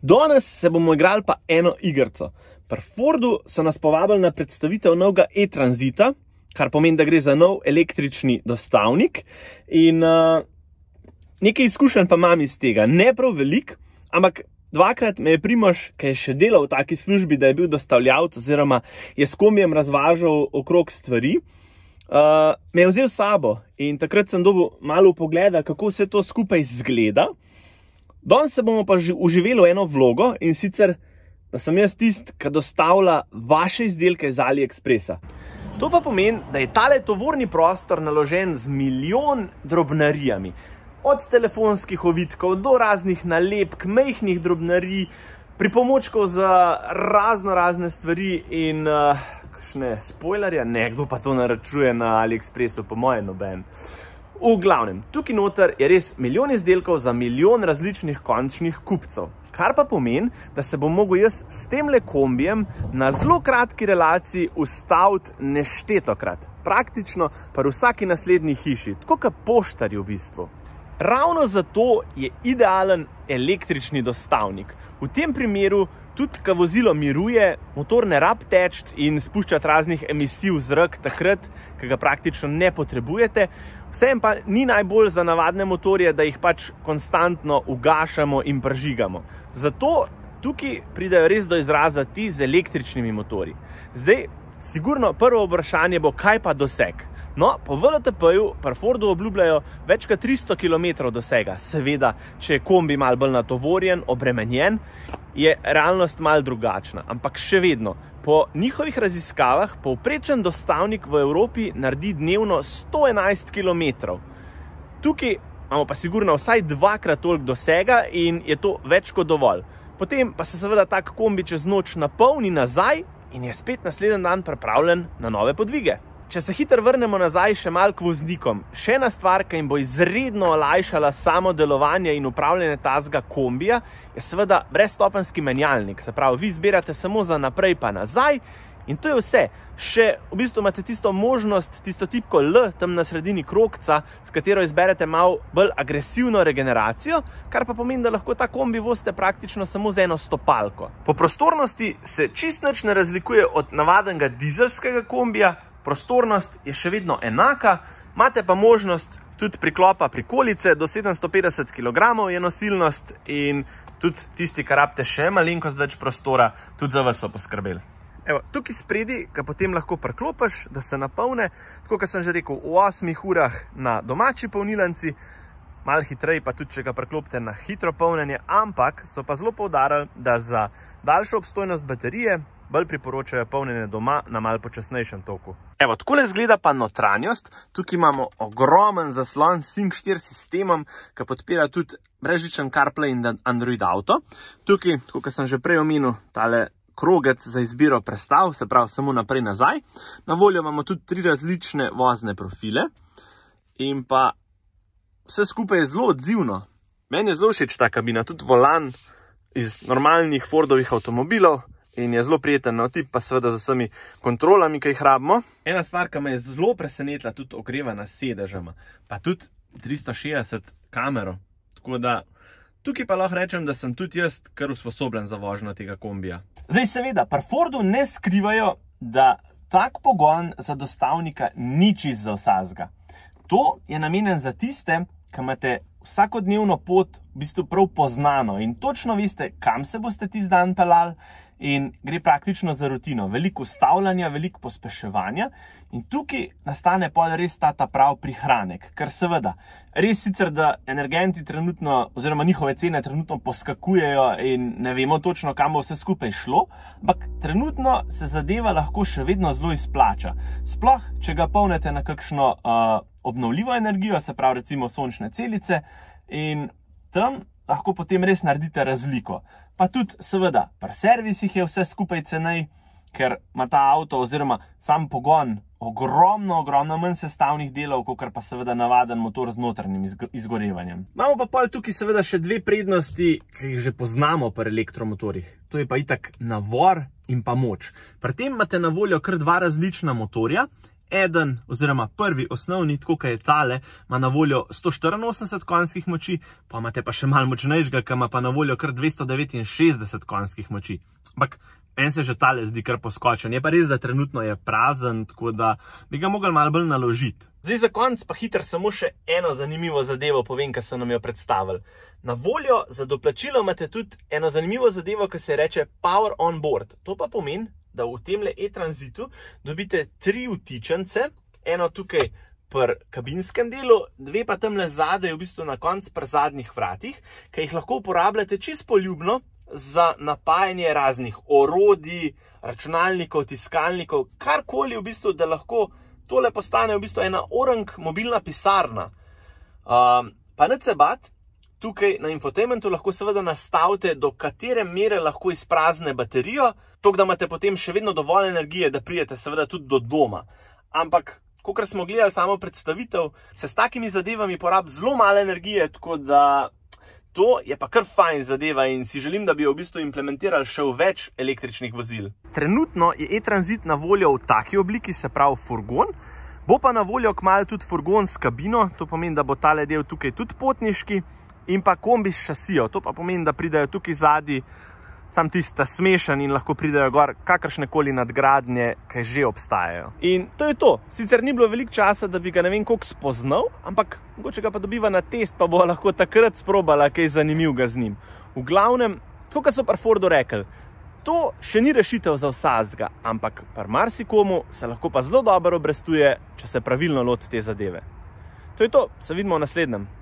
Danes se bomo igrali pa eno igrico. Pri Fordu so nas povabili na predstavitev novega e-tranzita, kar pomeni, da gre za nov električni dostavnik. In nekaj izkušenj pa imam iz tega. Ne prav veliko, ampak dvakrat me je Primož, ki je še delal v taki službi, da je bil dostavljavec oziroma je s kombijem razvažal okrog stvari, me je vzel s sabo in takrat sem dobil malo pogleda, kako vse to skupaj izgleda. Danes se bomo pa uživeli v eno vlogo in sicer, da sem jaz tisti, ki dostavlja vaše izdelke z AliExpressa. To pa pomeni, da je tale tovorni prostor naložen z milijon drobnarijami. Od telefonskih ovitkov do raznih nalepk, majhnih drobnarij, pripomočkov za razne stvari in kakšne spoilerje, nekdo pa to naročuje na AliExpressu, po moje noben. V glavnem, tukaj noter je res milijon izdelkov za milijon različnih končnih kupcev. Kar pa pomeni, da se bom mogel jaz s temle kombijem na zelo kratki relaciji ustaviti neštetokrat. Praktično pri vsaki naslednji hiši, tako kot poštarji v bistvu. Ravno zato je idealen električni dostavnik. V tem primeru tudi, ko vozilo miruje, motor ne rab teči in spuščati raznih emisij v zrak takrat, ko ga praktično ne potrebujete. Vseeno pa ni najbolj za navadne motorje, da jih pač konstantno ugašamo in prižigamo. Zato tukaj pridejo res do izraza ti z električnimi motorji. Zdaj, sigurno prvo vprašanje bo, kaj pa doseg? No, po WLTP-ju pri Fordu obljubljajo več kot 300 km dosega. Seveda, če je kombi malo bolj natovorjen, obremenjen, je realnost malo drugačna. Ampak še vedno, po njihovih raziskavah, povprečen dostavnik v Evropi naredi dnevno 111 km. Tukaj imamo pa sigurno vsaj dvakrat toliko dosega in je to več kot dovolj. Potem pa se seveda tak kombi čez noč napolni nazaj in je spet naslednji dan pripravljen na nove podvige. Če se hitro vrnemo nazaj še malo k voznikom, še ena stvar, ki jim bo izredno olajšala samo delovanje in upravljanje tazga kombija, je seveda brezstopenjski menjalnik. Se pravi, vi zbirate samo za naprej pa nazaj in to je vse. Še v bistvu imate tisto možnost, tisto tipko L tam na sredini krogca, s katero izberete malo bolj agresivno regeneracijo, kar pa pomeni, da lahko ta kombi vozite praktično samo z eno stopalko. Po prostornosti se čisto nič ne razlikuje od navadnega dizelskega kombija. Prostornost je še vedno enaka, imate pa možnost tudi priklopa prikolice, do 750 kg je nosilnost in tudi tisti, ki rabite še malenkost več prostora, tudi za vas so poskrbeli. Evo, tukaj spredi ga potem lahko priklopiš, da se napolne, tako kot sem že rekel, v 8 urah na domači polnilnici, malo hitreje pa tudi, če ga priklopite na hitro polnjenje, ampak so pa zelo poudarili, da za daljšo obstojnost baterije bolj priporočajo polnjenje doma na malo počasnejšem toku. Evo, takole izgleda pa notranjost. Tukaj imamo ogromen zaslon s Sync 4 sistemom, ki podpira tudi brezžičen CarPlay in Android Auto. Tukaj, kot sem že prej omenil, tale krogec za izbiro prestav, se pravi samo naprej nazaj. Na voljo imamo tudi 3 različne vozne profile in pa vse skupaj je zelo odzivno. Meni je zelo všeč ta kabina, tudi volan iz normalnih Fordovih avtomobilov. In je zelo prijeten navtip, pa seveda z vsemi kontrolami, ki jih rabimo. Ena stvar, ki me je zelo presenetila, tudi ogrevana sedežama, pa tudi 360 kamero. Tako da tukaj pa lahko rečem, da sem tudi jaz kar usposobljen za vožnjo tega kombija. Zdaj seveda, pri Fordu ne skrivajo, da tak pogon za dostavnika ni čisto za vsakega. To je namenjen za tiste, ki imate vsakodnevno pot v bistvu prav poznano in točno veste, kam se boste tisti dan peljali. In gre praktično za rutino, veliko ustavljanja, veliko pospeševanja in tukaj nastane pol res ta prav prihranek, ker seveda, res sicer, da energenti trenutno, oziroma njihove cene trenutno poskakujejo in ne vemo točno, kam bo vse skupaj šlo, ampak trenutno se zadeva lahko še vedno zelo izplača. Sploh, če ga polnete na kakšno obnovljivo energijo, se pravi recimo sončne celice in tam lahko potem res naredite razliko. Pa tudi, seveda, pri servisih je vse skupaj cenej, ker ima ta avto oziroma sam pogon ogromno manj sestavnih delov, kot pa seveda navaden motor z notranjim izgorevanjem. Imamo pa pol tukaj seveda še 2 prednosti, ki jih že poznamo pri elektromotorjih. To je pa itak navor in pa moč. Pri tem imate na voljo kar 2 različna motorja. Eden, oziroma prvi osnovni, tako kot je tale, ima na voljo 184 konjskih moči, pa imate pa še malo močnejšega, ki ima pa na voljo kar 269 konjskih moči. Ampak meni se že tale zdi kar poskočen. Je pa res, da trenutno je prazen, tako da bi ga mogli malo bolj naložiti. Zdaj za konec pa hitro samo še eno zanimivo zadevo povem, ki so nam jo predstavili. Na voljo za doplačilo imate tudi eno zanimivo zadevo, ki se reče Power on Board. To pa pomeni, da v temle e-transitu dobite 3 vtičence, eno tukaj pri kabinskem delu, 2 pa tamle zadaj, v bistvu na koncu pri zadnjih vratih, ki jih lahko uporabljate čisto poljubno za napajanje raznih orodij, računalnikov, tiskalnikov, karkoli v bistvu, da lahko tole postane v bistvu ena orang mobilna pisarna. Pa nič se bat, tukaj na infotainmentu lahko seveda nastavite, do katere mere lahko izprazne baterijo, tako da imate potem še vedno dovolj energije, da pridete seveda tudi do doma. Ampak, kakor smo gledali samo predstavitev, se s takimi zadevami porabi zelo malo energije, tako da to je pa kar fajn zadeva in si želim, da bi jo v bistvu implementirali še v več električnih vozil. Trenutno je e-transit na voljo v taki obliki, se pravi furgon, bo pa na voljo kmalu tudi furgon s kabino, to pomeni, da bo tale del tukaj tudi potniški, in pa kombi s šasijo, to pa pomeni, da pridejo tukaj zadnji sam tista smešen in lahko pridejo gor kakršnekoli nadgradnje, ki že obstajajo. In to je to. Sicer ni bilo veliko časa, da bi ga ne vem koliko spoznal, ampak mogoče ga pa dobiva na test, pa bo lahko takrat sprobala kaj zanimivega z njim. V glavnem, tako so pri Fordu rekli, to še ni rešitev za vsakega, ampak pri marsikomu se lahko pa zelo dobro obrestuje, če se pravilno loti te zadeve. To je to, se vidimo v naslednjem.